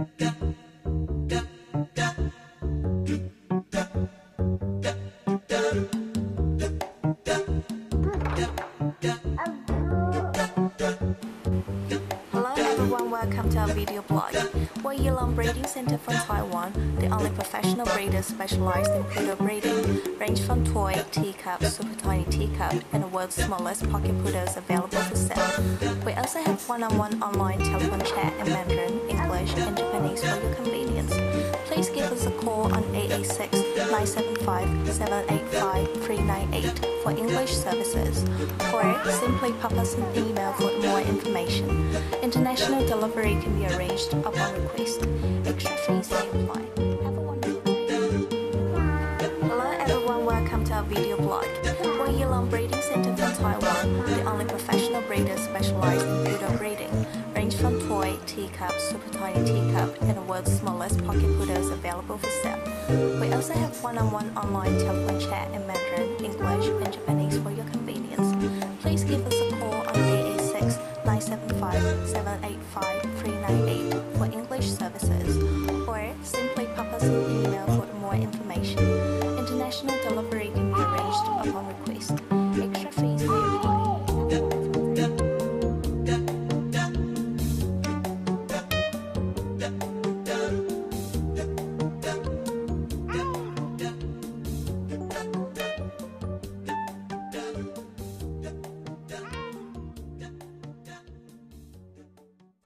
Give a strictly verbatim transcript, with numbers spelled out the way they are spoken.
Hello everyone, welcome to our video blog. We're Yilong Breeding Center from Taiwan, the only professional breeder specialized in poodle breeding, range from toy, teacup, super tiny teacup, and the world's smallest pocket poodles available for sale. We also have one-on-one online telephone chat in Mandarin, English, and Japanese for your convenience. Please give us a call on eight eight six, nine seven five, seven eight five, three nine eight for English services, or simply pop us an email for more information. International delivery can be arranged upon request. Extra fees may apply. Have a wonderful day. Hello everyone, welcome to our video blog. We're Yilong Breeding Center from Taiwan, the only professional breeder specialized in poodle breeding, range from toy, teacup, super tiny teacup, and the world's smallest pocket poodles available for sale. We also have one-on-one online telephone chat in Mandarin, English, and Japanese for your convenience. Please give us a call on eight eight six, nine seven five, seven eight five, three nine eight for English services, or simply pop us an email for more information. International delivery can be arranged upon request.